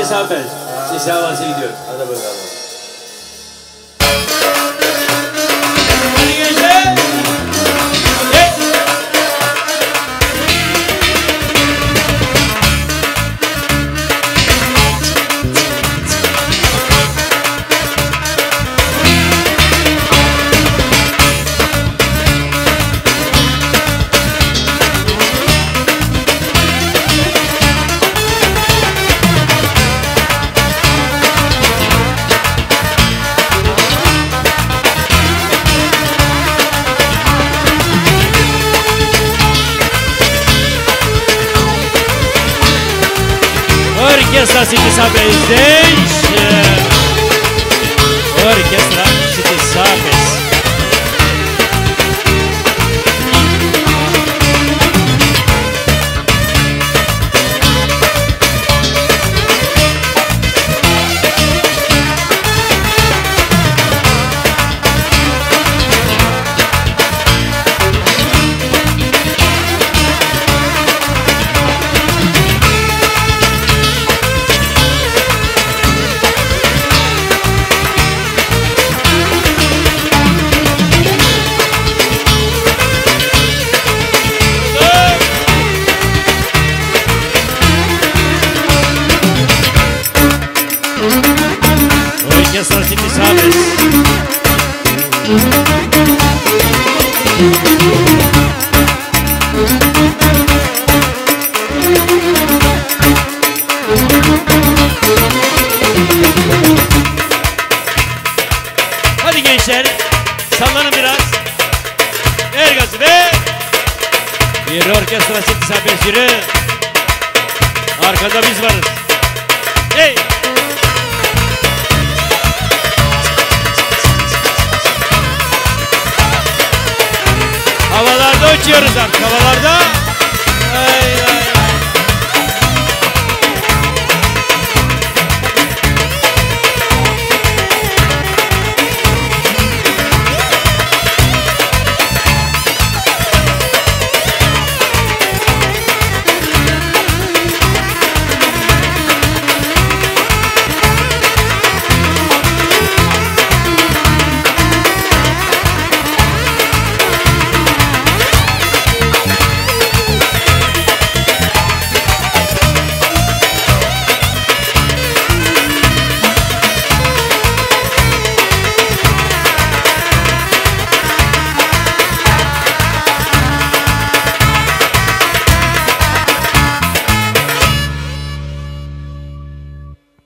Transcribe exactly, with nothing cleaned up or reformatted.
City Sapez. Sisi havası gidiyor. Hadi bakalım. Hadi gençler. Hey. Orquestra City Sapez, gente! Orquestra City Sapez. Orquestra City Sapez. Hadi gençler, sallanın biraz. Ver gazı be. Bir Orquestra City Sapez yürü. Arkada biz varız. Hey. Havalarda uçuyoruz artık, havalarda.